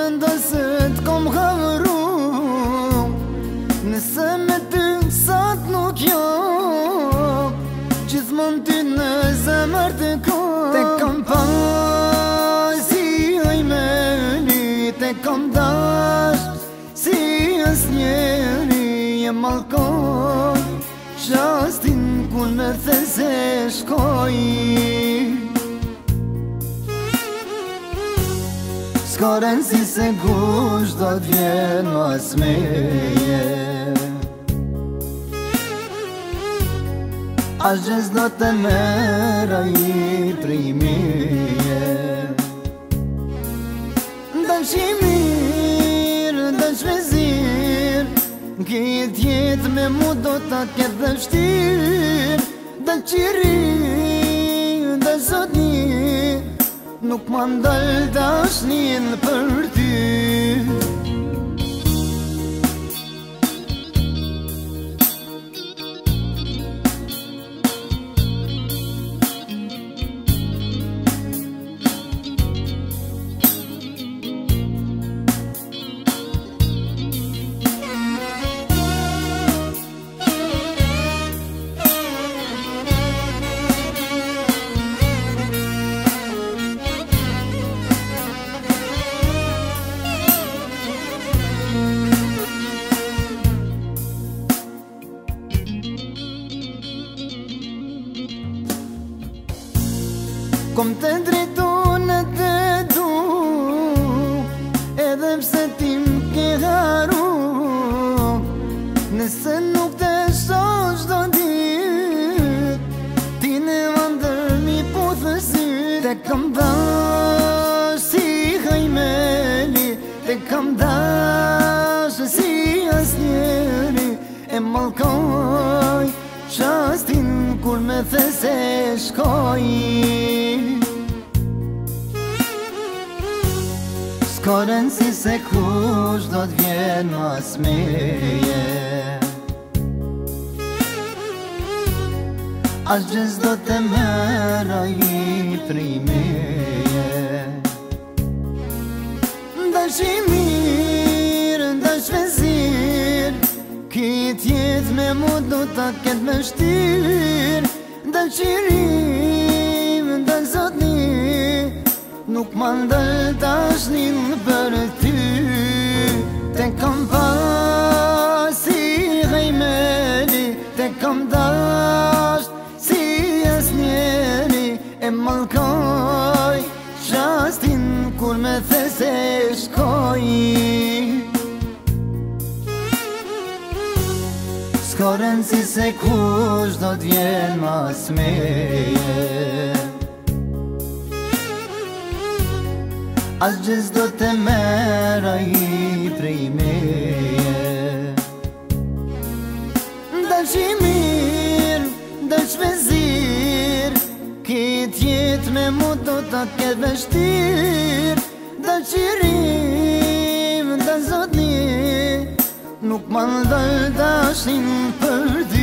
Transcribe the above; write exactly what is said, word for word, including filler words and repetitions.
mendoj t'kom havru, nëse me ty sot nuk jo, gjithmon ty në zemër të kom. Te kom pas si hajmeni, te kom dash si asnjeri. E mallkon qastin kur me the se shkoj. S'ka rëndësi se kush do t'vjen mas meje, as gjës do të mera i primije. Dësh i mirë, dësh vezir, këtë jetë me mu do t'a ketë dhe vështirë. Dësh i ri, dësh zotni, nuk më ndalë dashnin për ty. Kom të drejtu në të du, edhe pse ti m'ke haru. Nëse nuk të shoh çdo dit, ti në vëndër mi puthë syt. Te kam dash si hajmeni, te kam dash si asnjeri. E mallkoj qastin kur me the se shkoj. S'ka rëndësi se kush do t'vjen mas meje, as gjës do të mera i primije. Dësh i mirë, dësh vezir, këtë jetë me mu do t'a ketë me vështirë. Dësh i rim, dësh zotni, nuk më ndalë dashnin për ty. Te kam pas si hajmeni, te kam dash si asnjeri. E mallkoj qastin kur me the se shkoj. S'ka rëndësi se kush do t'vjen mas meje, as gjës do të mera i primije. Dësh i mirë, dësh vezir, këtë jetë me mu do t'a ketë vështirë. Dësh i rim, dësh zotni, nuk më ndalë dashnin për ty.